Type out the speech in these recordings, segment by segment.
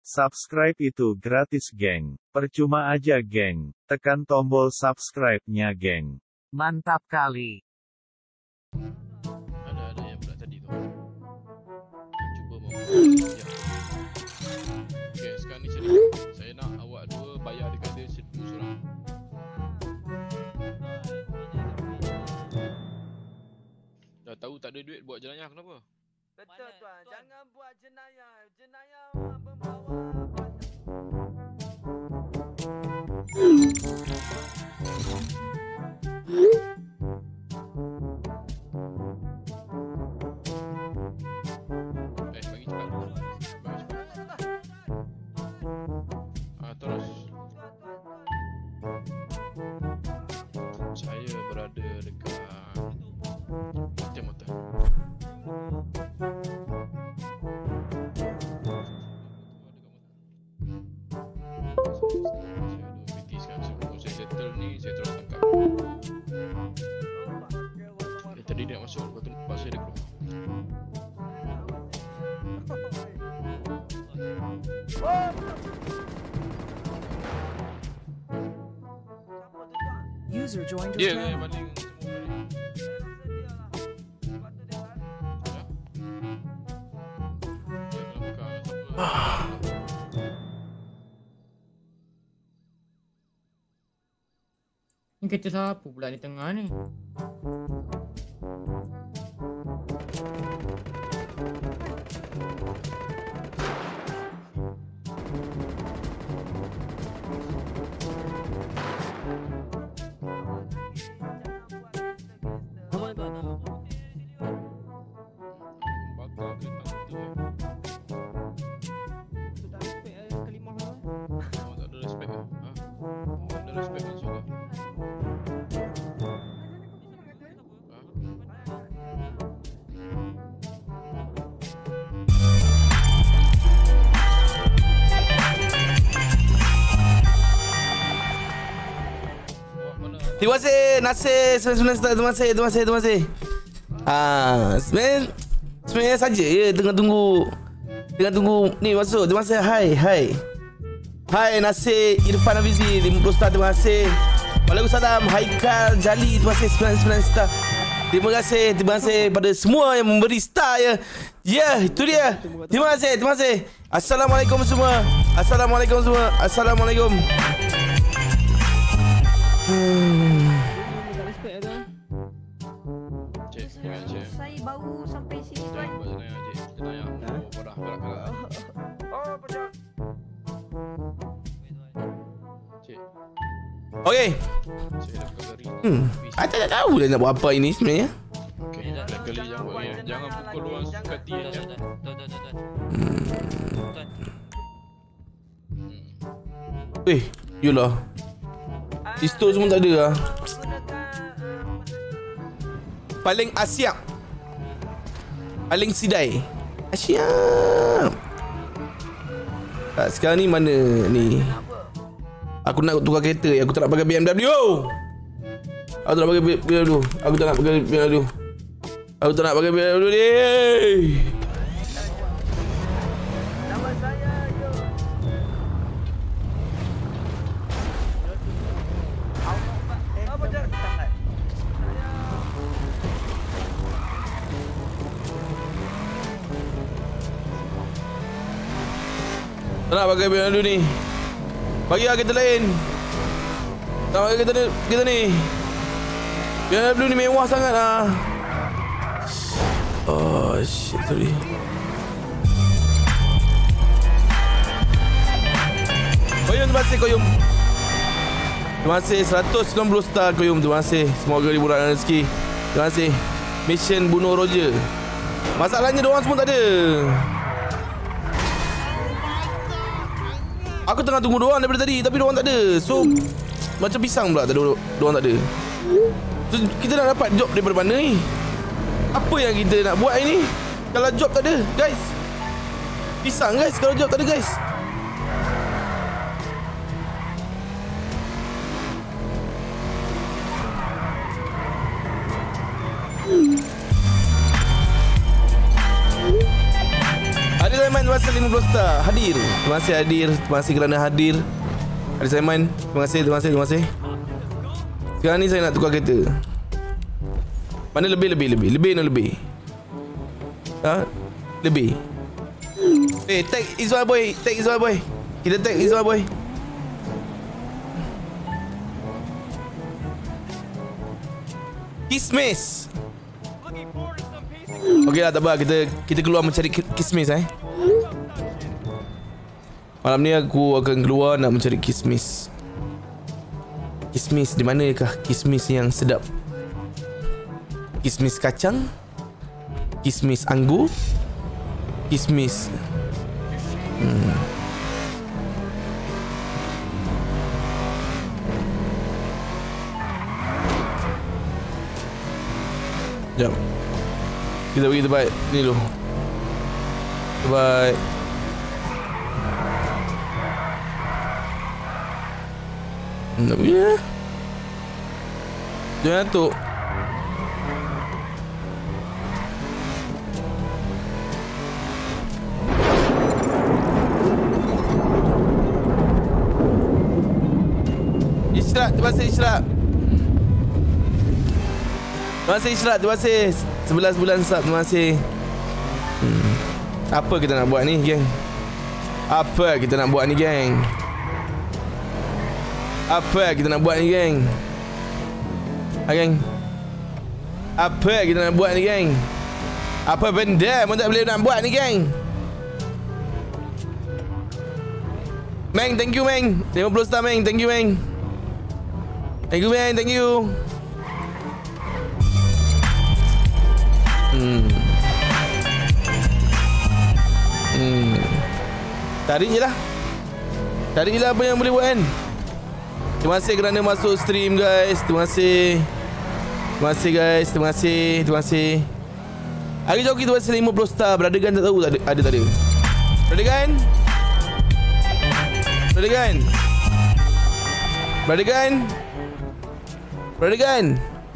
Subscribe itu gratis, geng. Percuma aja, geng. Tekan tombol subscribe-nya, geng. Mantap kali. Ada yang pula tadi tu. Cuba mau. Okey, sekarang ni cerita. Saya nak awak dua bayar dekat dia seorang. Dah tahu tak ada duit buat jenayah, kenapa? Betul tuan, jangan buat jenayah. Jenayah membawa Bagi cepat. Bagi cepat. Terus. Saya berada dekat Motor. Saya settle ni, saya terus tangkap. Tadi dia masuk, lepas tu nampak saya dia keluar. User joined your Dia channel. yang paling Ni kereta siapa pula di tengah ni? bakar kereta tu. Tak respect kalimah tu. Oh, tak ada respect ke? Ha? Tak ada respect langsung ke? Terima kasih Nasir sebenarnya terima kasih. Sebenarnya saja ya tengah tunggu ni masuk. Terima kasih. Hai Nasir Irfan Abizi 50 star, terima kasih. Waalaikumsalam Haikal Jali, terima kasih 99 star. Terima kasih pada semua yang memberi star ya. Ya, itu dia. Terima kasih. Assalamualaikum semua. Assalamualaikum. Cik, cik. Saya baru sampai sini tuan. Jangan buat jenayah, cik. Jenayah. Oh, berat. Oh, betul. Cik, Okey. saya dah kegari. Saya tak tahu dah nak buat apa ini sebenarnya. Okey, lain kali jangan buat ni. Jangan pukul orang suka hati ya. Yulah. Pistol semua tak ada lah. Paling asyap. Paling sidai. Asyap. Tak, sekarang ni mana ni? Aku nak tukar kereta. Aku tak nak pakai BMW. Aku tak nak pakai BMW ni. Nama saya yo. Apa je? Sangat. Tak nak pakai BMW ni. Bagilah kereta lain. Tak pakai kereta ni. BMW ni mewah sangat lah. Oh shit, sorry. Koyum, terima kasih Koyum. Terima kasih 190 star Koyum. Terima kasih. Semoga dimurahkan rezeki. Terima kasih. Mission bunuh Roger. Masalahnya diorang semua tak ada. Aku tengah tunggu diorang daripada tadi, tapi diorang tak ada. So macam pisang pula diorang tak ada. So kita nak dapat job daripada mana ni? Apa yang kita nak buat ini kalau job tak ada, guys? Pisang guys kalau job tak ada, guys. Ada main kasih 50 star hadir. Terima kasih hadir. Terima kasih kerana hadir. Ada Simon. Terima kasih. Sekarang ni saya nak tukar kereta. Mana lebih? Lebih. Ha? Lebih. Tag Izwan boy. Kita tag Izwan boy. Kismis. Okey lah, tak apa. Kita keluar mencari kismis Malam ni aku akan keluar nak mencari kismis. Kismis di manakah kismis yang sedap? Kismis kacang? Kismis anggur? Kismis Jom. Kita pergi tempat ni dulu. Tempat nak pergi lah. Jangan ngantuk. Isyarat, terima kasih Isyarat. Terima kasih 11 bulan sub, terima kasih. Apa kita nak buat ni, geng? Apa kita nak buat ni, geng? Ha, geng? Apa kita nak buat ni, geng? Apa benda pun tak boleh nak buat ni, geng? Meng, thank you, Meng. 50 star, Meng. Thank you, Meng. Thank you. Tarik je lah apa yang boleh buat kan. Terima kasih kerana masuk stream guys. Terima kasih guys. Terima kasih. Hari joki tu masih 50 star. Brother Gan tak tahu tak ada. Brother Gan.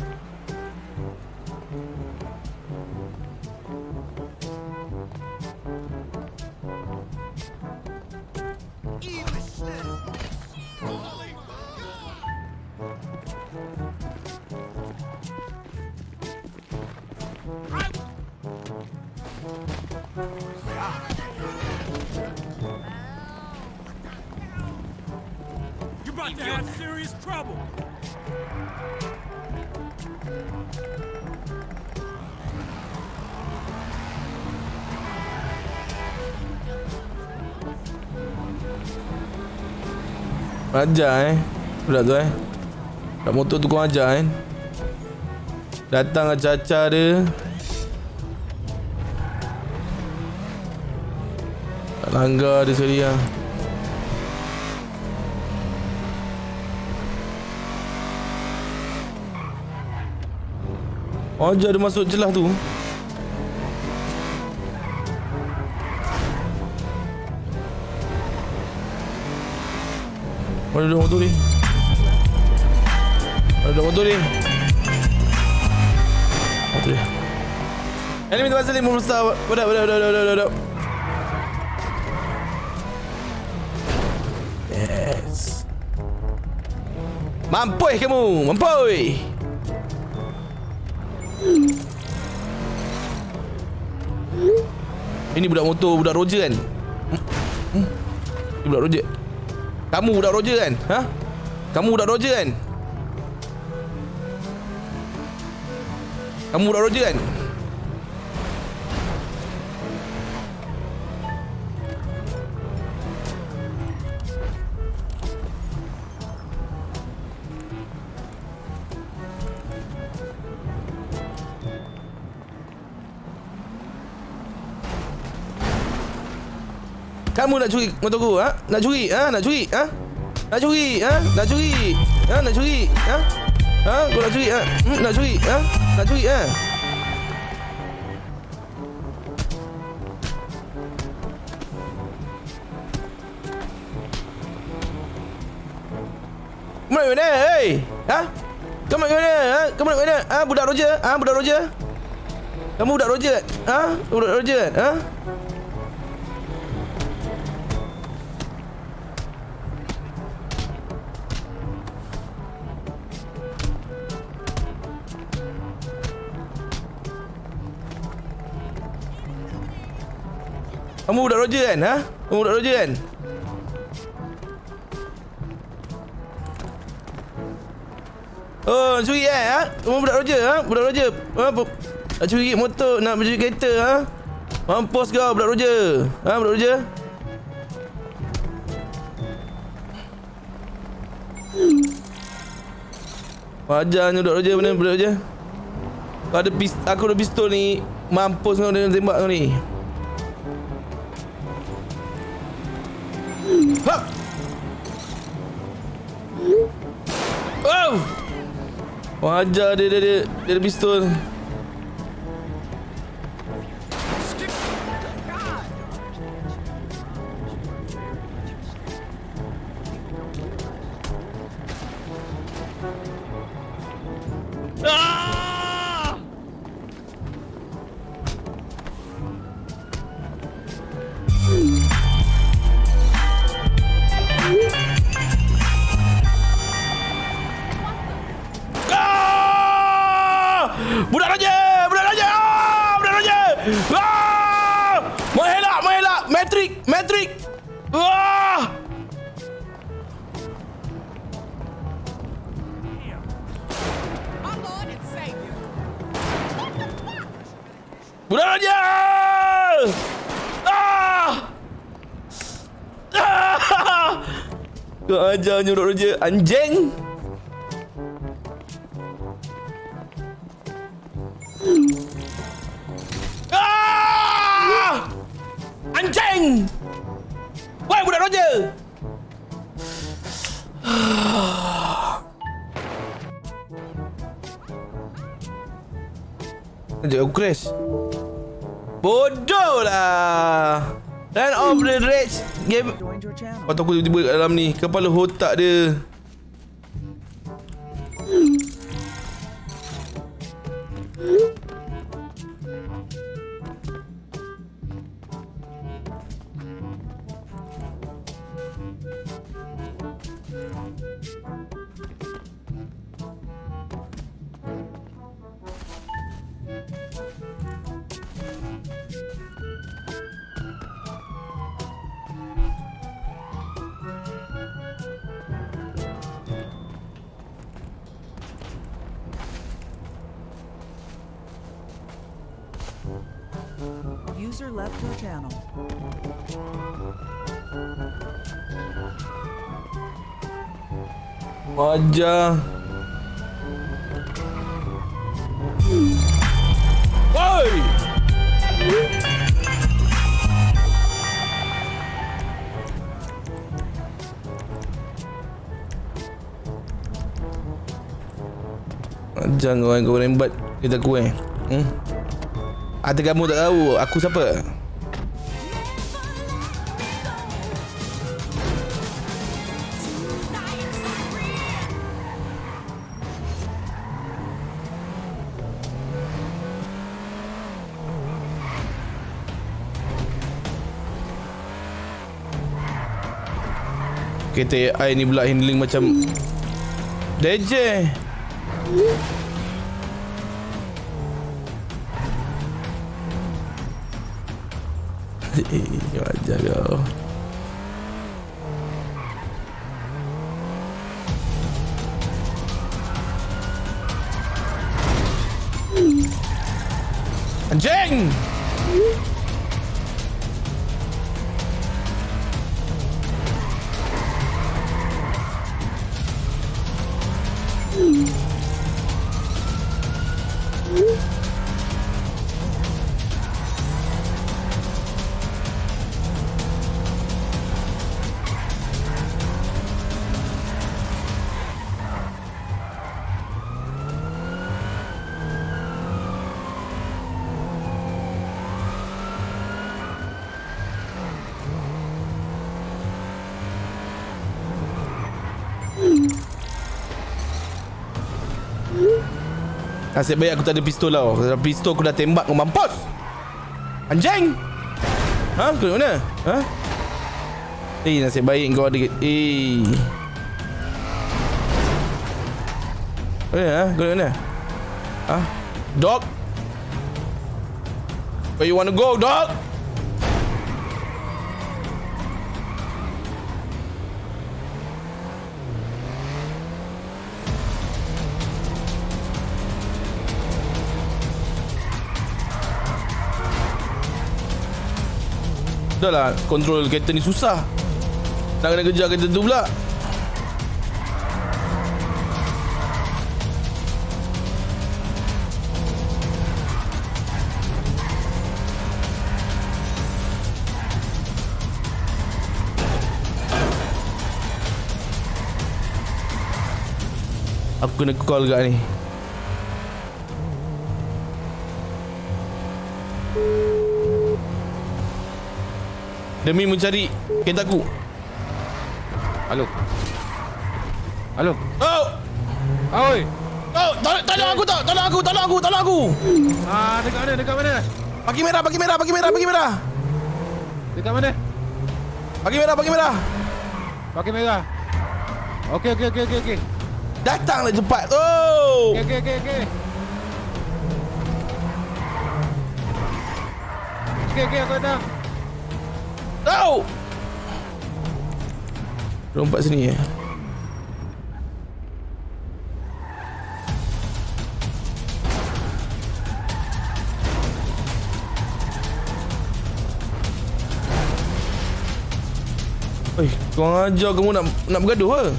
You're about to have serious trouble. Ajar budak tu budak motor tu kau ajar datang acah-acah dia. Tak langgar dia sekali lah. Ajar dia masuk celah tu. Mana duduk motor ni? Motor dia. Ini minta pasal 50 star. Wadah. Yes. Mampoi kamu, mampoi. Ini budak motor, budak Roger kan? Ini budak Roger. Kamu budak Roger kan? Ha? Kamu budak Roger kan? Kamu nak curi motorku, ha? Nak curi? Ha? Nak curi? Ha? Nak curi? Ha? Nak curi? Ha? Nak curi? Ha? Ha? Kau nak curi? Ha? Nak curi? Ha? Nak curi? Ha? Kamu nak mana? Hei! Ha? Kamu nak mana? Ha? Kamu nak mana? Ha? Budak Roger? Ha? Budak Roger? Kamu budak Roger? Ha? Budak Roger? Ha? Kamu budak Roger kan? Ha? Kamu budak Roger kan? Oh, curi ha? Kamu budak Roger ha? Budak Roger. Ha? Nak curi motor, nak curi kereta ha? Mampus kau budak Roger. Ha, budak Roger? Wajarnya budak Roger, mana budak Roger? Kau ada aku ada pistol ni. Mampus kau dengan tembak kau ni. Hap! Oh! Wajar dia ada pistol. Budak raja! Budak raja! Budak raja! Mengelak! Matrix! Budak raja! Kau ajarnya budak raja, anjing! Anjing! Woi budak Roger! Sekejap aku crash. Bodoh lah. Run off the rage game. Patut aku tiba-tiba kat dalam ni. Kepala otak dia. User left your channel. Wajah. Woi! Jangan kau rembat kita kuih. Ada kamu tak tahu aku siapa? Kereta AI ni pula handling macam DJ. Ajar kau. Anjing! Nasib baik aku tak ada pistol tau. Kalau pistol aku dah tembak kau mampus. Anjing. Ha? Kau mana? Ha? Nasib baik kau ada. Ha? Kau mana? Ha? Dog. Where you wanna go, dog? Dah lah, kontrol kereta ni susah. Nak kena kejar kereta tu pula. Aku kena call kat ni. Demi mencari kereta aku. Halo. Halo. Oh! Oi. Oh! Tolong aku tak? Tolong aku! Dekat mana? Dekat mana? Pagi merah. Dekat mana? Pagi merah. Pakai merah. Okey. Datanglah cepat. Oh! Okey. Okey, aku datang. Oh! Lompat sini. Kau ajar kamu nak bergaduh ke?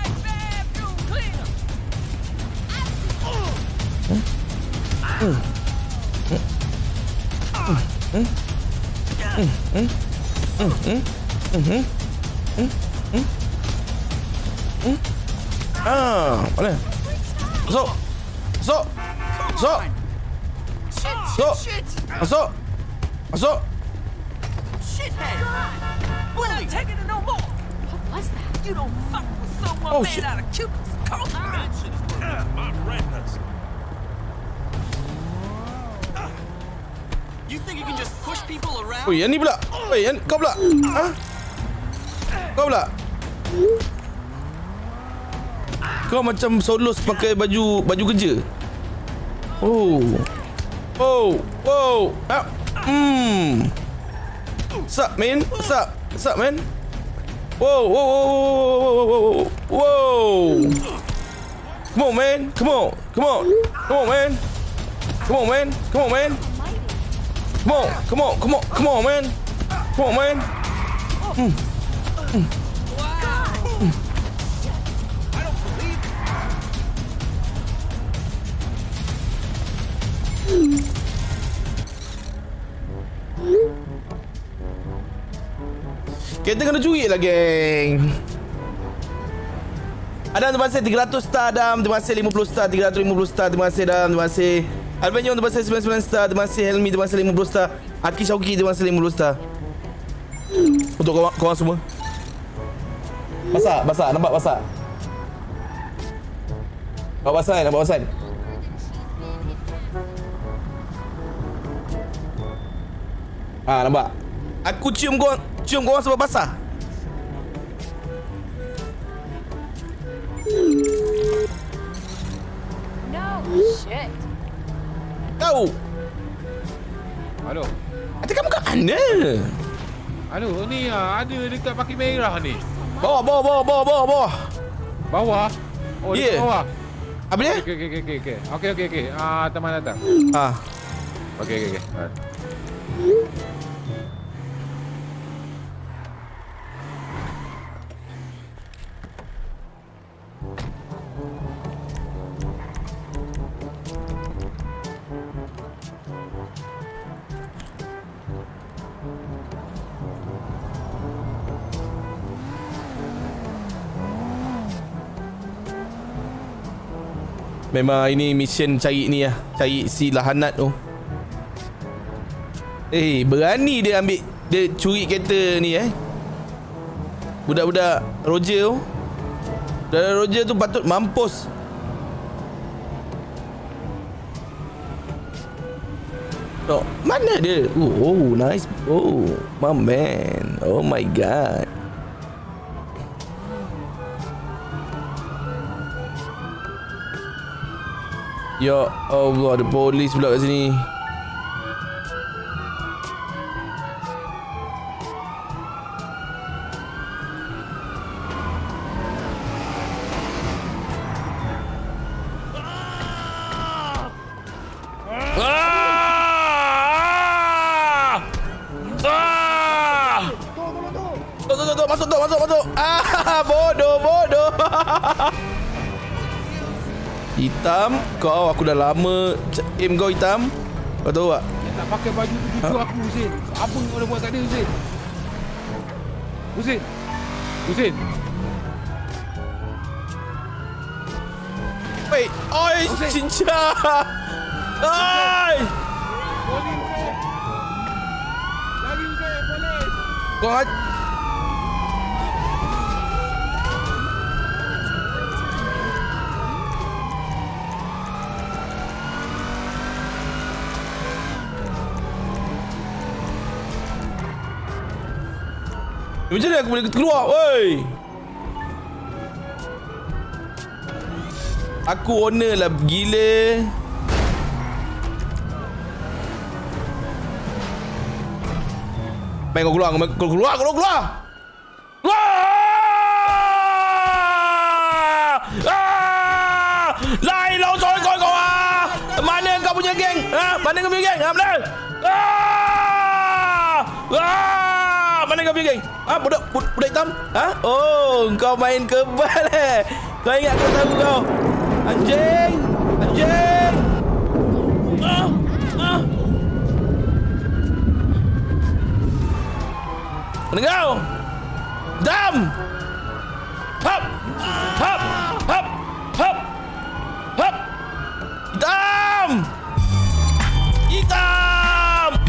Mana? Masuk. Oh shit. Oi, yang ni pula. Oi, kau pula. Ha? Kau pula. Kau macam solos pakai baju kerja. Oh. Sup, man? Sup, man? Whoa. Come on, man. Come on, man. Kita kena curi lah, geng. Adam, terima kasih 300 star. Adam, terima kasih 50 star. 350 star. Terima kasih, Adam. Terima kasih Albanyon, terima kasih 99 star. Terima kasih Helmi, terima kasih 50 star. Aki Syauki, terima kasih 50 star. Untuk korang semua. Basah. Nampak basah? Nampak basah. Nampak? Aku cium korang sebab basah. No shit. Kau. Halo. Hati kamu kat mana? Halo, ni ada dekat pakai merah ni. Bawah. Bawah? Oh, Yeah. dekat bawah. Apa dia? Okey. Teman datang. Okey. Memang ini mission cari ni lah. Cari si Lahanat tu. Berani dia ambil. Dia curi kereta ni Budak-budak Roger tu. Budak Roger tu patut mampus. Mana dia? Oh, nice. Oh, my man. Oh my god. Ya Allah, ada polis pula kat sini. Bodoh. Hitam, kau aku dah lama aim kau hitam. Kau tahu tak? Dia tak pakai baju cucu aku, Husin. Apa kau dah buat kat dia, Husin? Husin. Wait, oi, cincang. Oi. Polis, Husin. Lari, Husin, polis. Kau macam mana aku boleh keluar, woi? Aku owner lah, gila. Baik, kau keluar. Keluar! Lai lau coy kau ah! Mana kau punya geng? Mana kau punya geng? Mana? Mana kau punya geng? Budak hitam? Oh, kau main kebal Kau ingat kau tahu kau? Anjing! Mana kau? Dam! Hop! Hitam!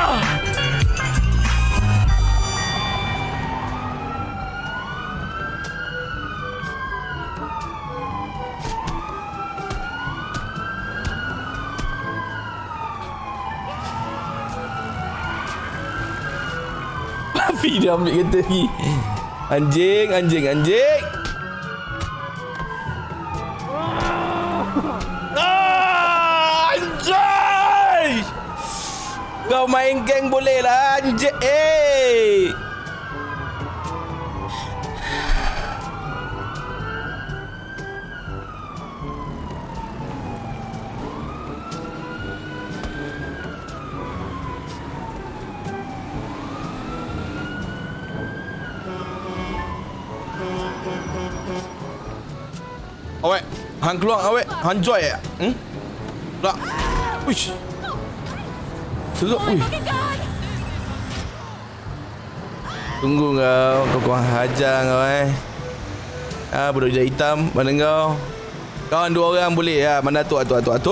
Afi dia ambil kereta lagi. Anjing. Anjing! Kau main geng boleh lah, anjing. Awek, hang keluar awek, hang joy ya? Keluar. Uish. Seruk, Tunggu kau kurang hajar kau budak hitam, mana kau? Kawan 2 orang boleh ya? Mana Atuk?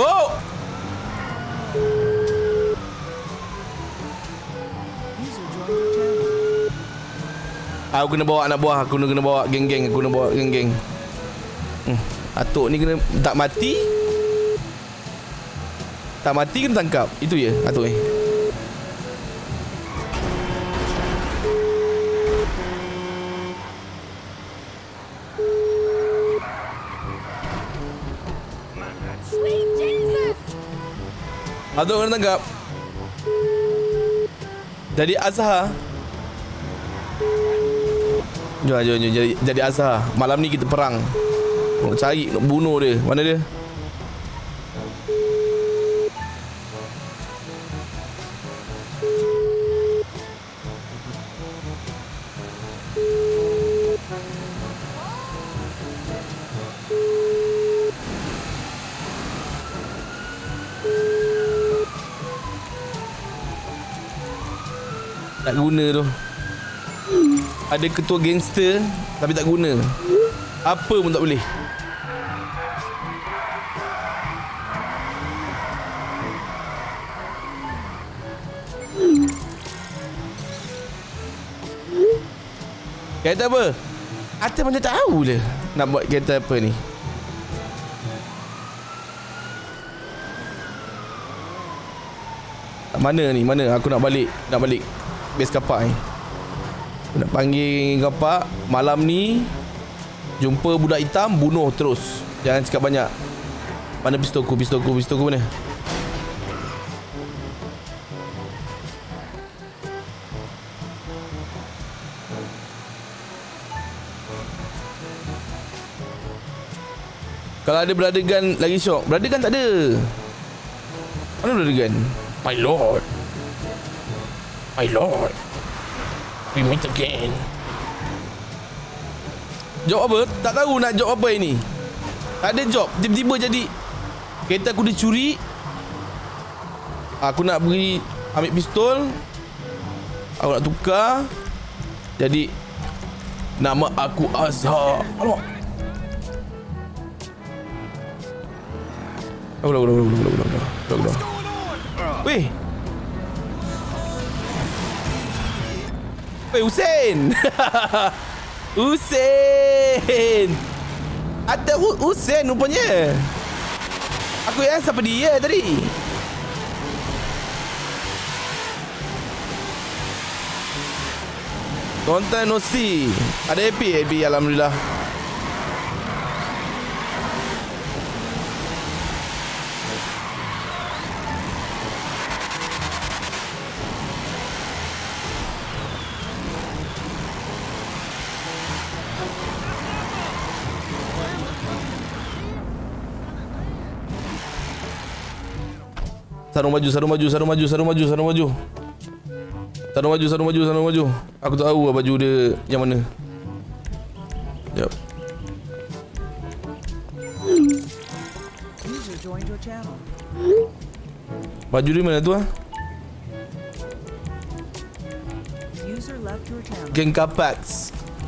Aku kena bawa anak buah, aku kena bawa geng-geng, Atuk ni kena tak mati kena tangkap. Itu je Atuk ni. Atuk kena tangkap. Jadi Azhar. Jom jadi Azhar. Malam ni kita perang. Nak cari, nak bunuh dia. Mana dia? Tak guna tu. Ada ketua gangster tapi tak guna. Apa pun tak boleh. Kereta apa? Atas macam tahu je nak buat kereta apa ni. Mana ni? Mana? Aku nak balik base kapak ni. Aku nak panggil kapak. Malam ni jumpa budak hitam, bunuh terus. Jangan cakap banyak. Mana pistolku mana? Kalau ada brother gun lagi syok. Brother gun tak ada. Mana brother gun? My lord, we meet again. Job apa? Tak tahu nak job apa ini. Tak ada job. Tiba-tiba jadi kereta aku dicuri. Aku nak pergi ambil pistol. Aku nak tukar. Jadi nama aku Azhar. Alamak. Udah. Weh. Weh, Hussein. Hussein. Ada Hussein rupanya. Aku yang siapa dia tadi? Konten Nosi. Ada happy alhamdulillah. Sarung maju. Aku tak tahu lah baju dia yang mana. Sekejap. User joined your channel. Baju dia mana tu ah? User left your channel. Geng Kapats.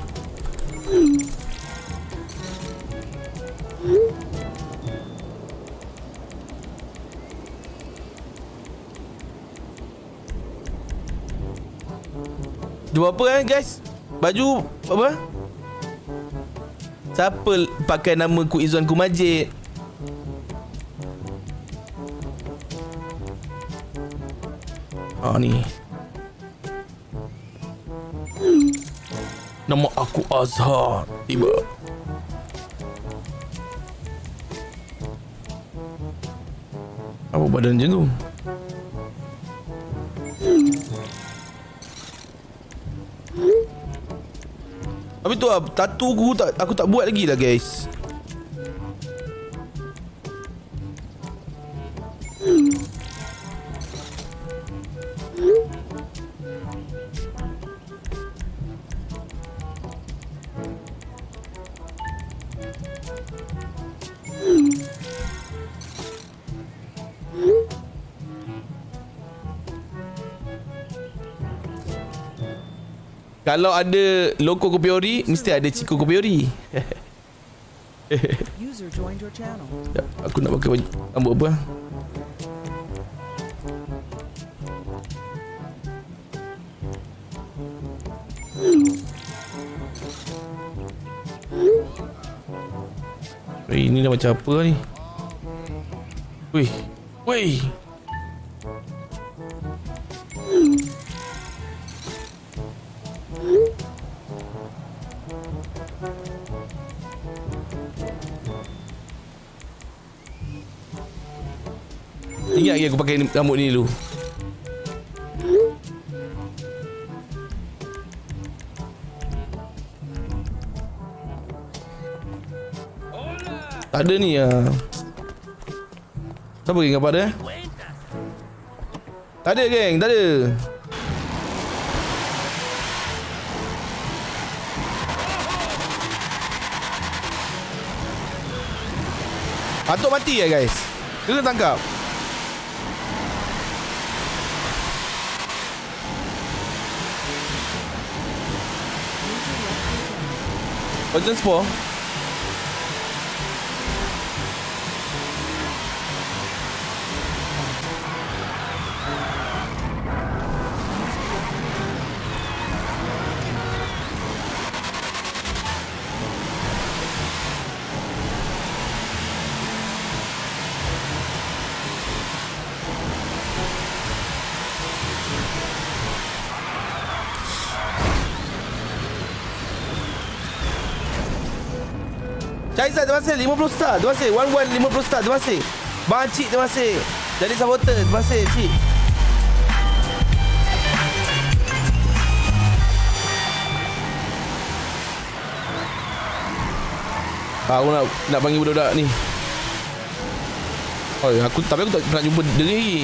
Jual apa guys? Baju apa? Siapa pakai nama Ku Izzuan Ku Majid? Ah ni. Nama aku Azhar. Tiba. Apa badan macam tu? Tapi tu lah, tattoo aku tak buat lagi lah guys. Kalau ada logo Kopi Ori, mesti ada Ciko Kopi Ori. User joined your channel. Aku nak pakai baju rambut apa? Ini dah macam apa ni? Weh. Ingat lagi aku pakai rambut ni dulu. Tak ada ni lah. Siapa geng apa ada? Tak ada geng, tak ada. Patut mati ya guys. Kena tangkap. Poison Spore. Caizat, terima kasih 50 star. Terima kasih. 11 50 star. Terima kasih. Bang Cik, terima kasih. Jadi saboter. Terima kasih Cik. Aku nak panggil budak-budak ni. Oh, tapi aku tak pernah jumpa dia lagi.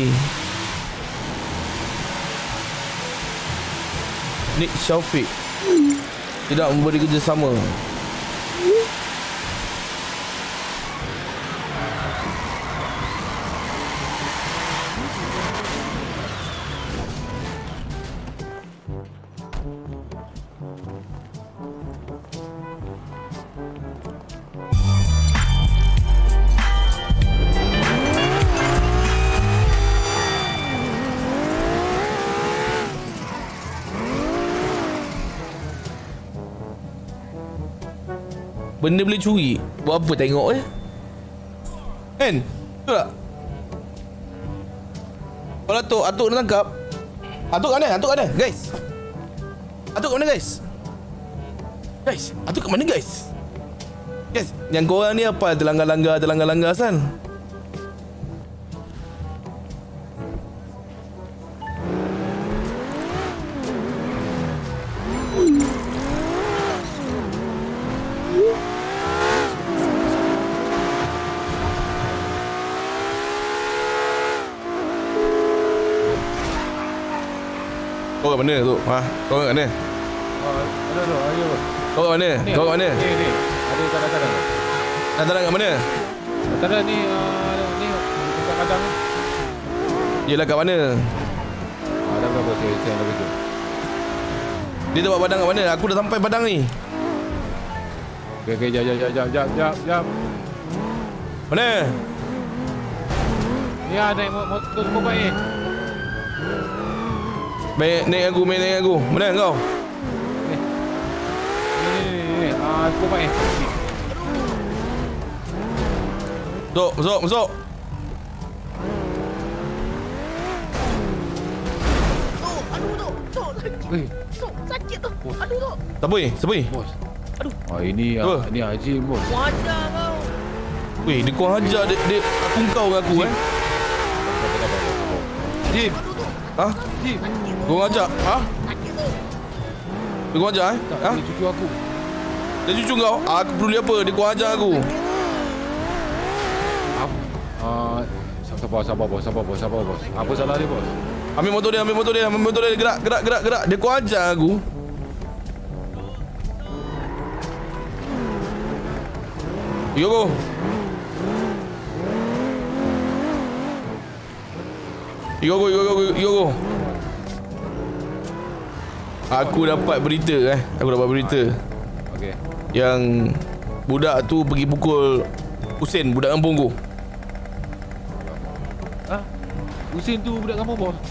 Nick Shafiq tidak memberi kerjasama. Benda boleh curi. Buat apa tengok je? Kan? Betul tak? Kalau Atuk nak tangkap. Atuk kat mana? Atuk kat mana? Guys. Atuk kat mana guys? Guys, Atuk kat mana guys? Guys, yang korang ni apa? Terlanggar-langgar San. Kau kat mana tu? Ha? Kau kat mana? Ada tu, ayo. Kau kat mana? Kau kat mana? Ni. Ada kadang-kadang. Datang kat mana? Ada ni dekat kadang. Yelah kat mana? Ada berapa saya dah betul. Dia tempat padang kat mana? Aku dah sampai padang ni. Okey, jap. Mana? Ni ada motor semua baik. Naik aku. Mana kau? Ni. Semua baik. Masuk. Sakit tu. Aduh tu. Siapa ni? Bos. Ini Haji bos. Wajah kau. Weh, dia kau hajar dia pungkau dengan aku Jim. Ha? Jim. Kau ajak? Ha? Sakit tu. Dia kau ajak Tak, Ha? ni cucu aku. Dia cucu kau? Aku peduli apa? Dia kau ajak aku. Sabar bos. Apa salah dia bos? Ambil motor dia. Gerak. Dia kau ajak aku. Yo. Aku dapat berita Okey. yang budak tu pergi pukul Husin, budak kampung tu. Husin tu budak kampung bos.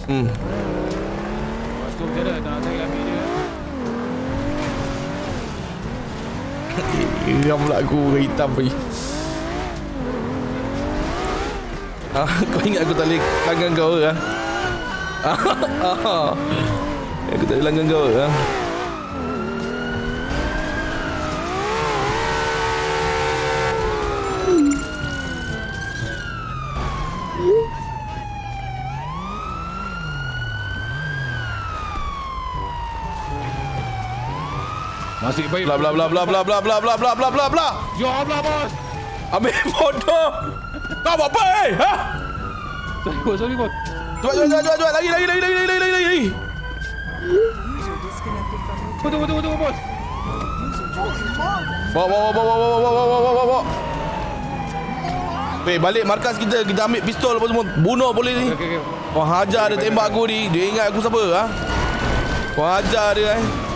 So macam mana nak cari ambil dia? Geram pula aku hitam pergi. Kau ingat aku tak boleh langgan kau ke? Aku tak boleh langgan kau ke? Nasib baik. Bla. Jawablah bos. Ambil motor. Kau buat apa Ha? Sorry bos. Cepat. Lagi. User disconnected from your Tunggu bos. Bawa. Weh, balik markas kita ambil pistol apa semua. Bunuh boleh ni. Okey. Kau hajar dia tembak aku ni. Dia ingat aku siapa ha? Kau hajar dia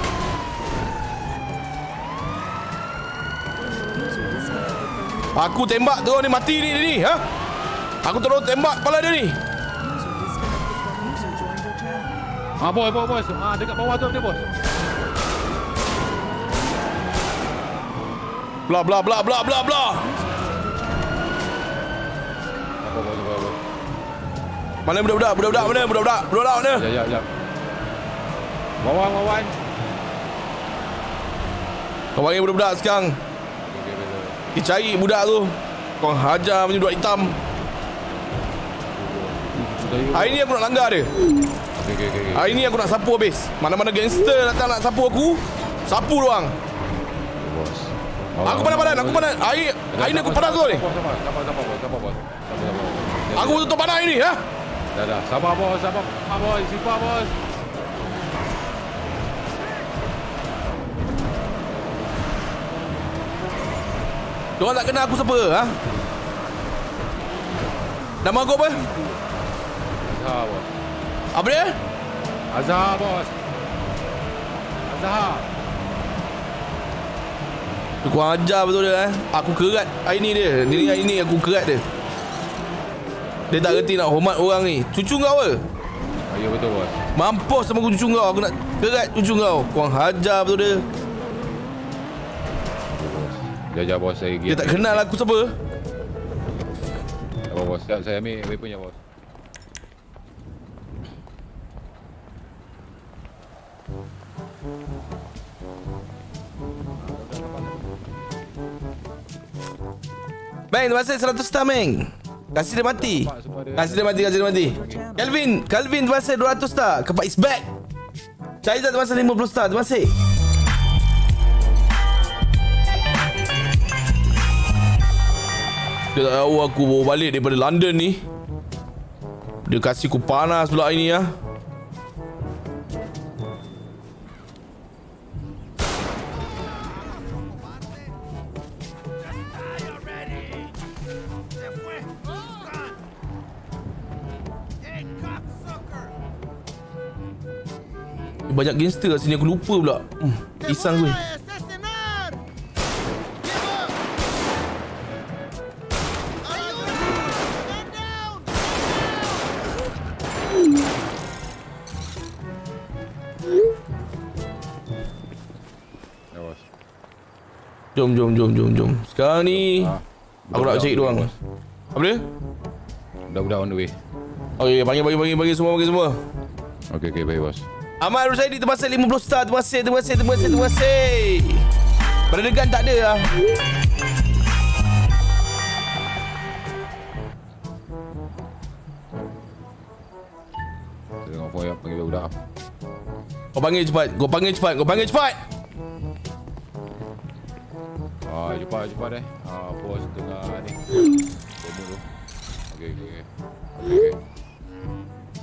Aku tembak terus ni mati ni dia ni ha? Aku terus tembak kepala dia ni. user disconnected from user joined your channel. Bos. Dekat bawah tu dia bos. Bla. Apa. Mana budak-budak? Budak-budak mana? Ya. Wawan. Kau panggil budak-budak sekarang. Dia cari budak tu. Kau hajar punya budak hitam. Hari ni aku nak langgar dia. Okey. Hari ni aku nak sapu habis. Mana-mana gangster datang nak sapu aku, sapu doang. Bos. Aku panas. Hari ni aku panas tu ni. Sabar bos. Aku tutup panas hari ni ha? Dah. Sabar bos. Sifar bos. Diorang tak kenal aku siapa ha? Nama aku apa? Azhar bos. Apa dia? Azhar bos. Aku ajar betul dia Aku kerat hari ni dia. Hari ni aku kerat dia. Dia tak reti nak hormat orang ni. Cucu kau ke? Ya betul bos. Mampus sama aku cucu kau. Aku nak kerat cucu kau. Kau hajar betul dia. Jajah bos saya Dia tak kenal aku siapa. Bos, saya ambil weapon ya bos. Meng, terima kasih 100 star, Meng. Kasih dia mati. Kasih dia mati. Calvin, terima kasih 200 star. Kepak is back. Caizat, terima kasih 50 star. Terima kasih. Dia tak tahu aku bawa balik daripada London ni. Dia kasih aku panas pula ini ya. Banyak gangster kat sini, aku lupa pula. Pisang gue. Ya bos. Jom. Sekarang ni aku nak cari diorang. Apa dia? Budak-budak on the way. Okay, panggil semua. Okey, baik bos. Ahmad Rusaidi terima kasih 50 star. Terima kasih. Berdegan tak ada lah. Saya tengok phone yang panggil budak. Kau panggil cepat. Cepat deh. Bos tengah ni. Demo tu. Okey.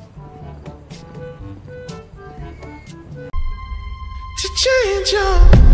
To change your